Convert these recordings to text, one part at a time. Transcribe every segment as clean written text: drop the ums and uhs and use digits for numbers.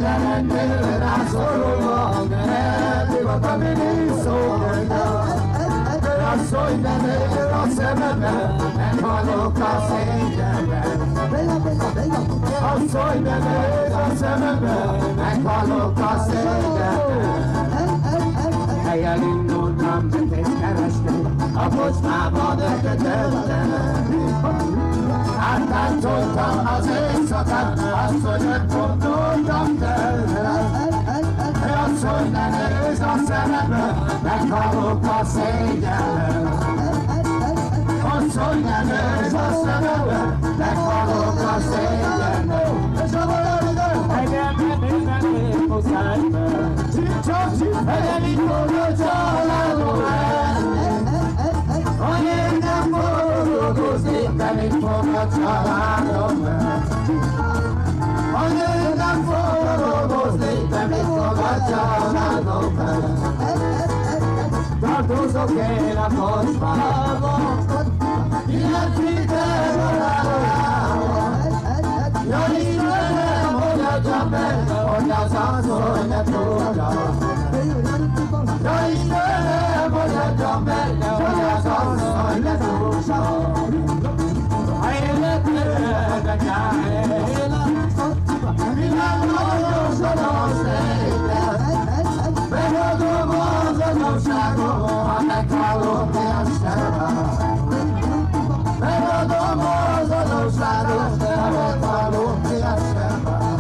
lennél rászorulva, ne divat, mindig szólna. Asszony, de nél a szememben, meghalok a szégyenben. Asszony, de nél a szememben, meghalok a szégyenben. Helyen indultam, betést keresni, a kocsmában ökötöttem. Áttáncoltam az éjszakát, asszonyot gondoltam tőle. Asszony, ne nézz a szemembe, meghalok a szégyenben. Asszony, ne nézz a szemembe, meghalok a szégyenben. És a valamiben engem nem ér muszájba. Engem itt fog a családom el. Hogy én nem fogok dolgozni, nem itt fog a családom el. Hogy én nem fogok dolgozni, nem itt fog a családom el. Tartozok én a kocsmában, ilyen figyel valahol. Ja, Istenem, hogy adjam meg, hogy az asszony ne tudja. Ja, Istenem, hogy adjam meg, hogy az asszony ne tudja. Ha életőnek áll, minden nagyon soros létre, megadom az adósságot, ha meghalok Istenben. Megadom az adósságot, ha meghalok Istenben.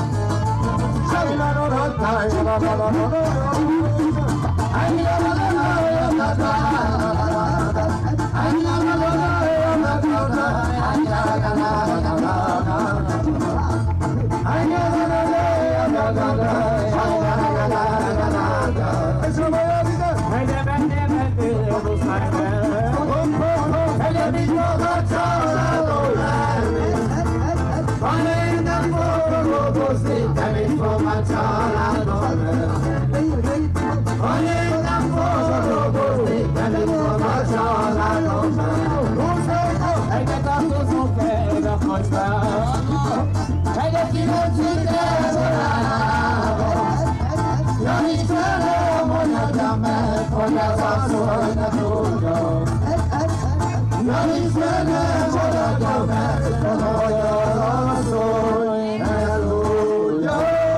Nem is fog a családom el. Hogy én nem fogok dolgozni, nem is fog a családom el. Egyet tartozunk el a kocsmában, egyet kíváncsit elvarálában. Ja, Istenem, hogy adjam meg, hogy az asszony ne tudja. Ja, Istenem, hogy adjam meg, hogy az asszony ne tudja.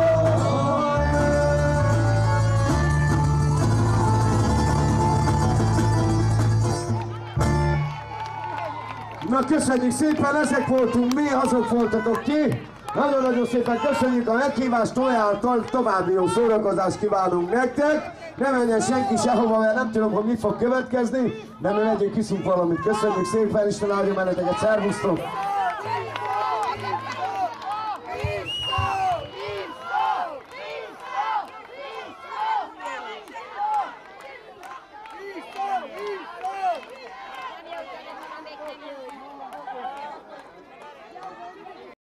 Na köszönjük szépen, ezek voltunk mi, azok voltatok ki. Nagyon-nagyon szépen köszönjük a meghívást, további jó szórakozást kívánunk nektek. Ne menjen senki sehova, mert nem tudom, hogy mi fog következni, de mi megyünk, iszunk valamit. Köszönjük szépen, Isten áldja benneteket, szervusztok!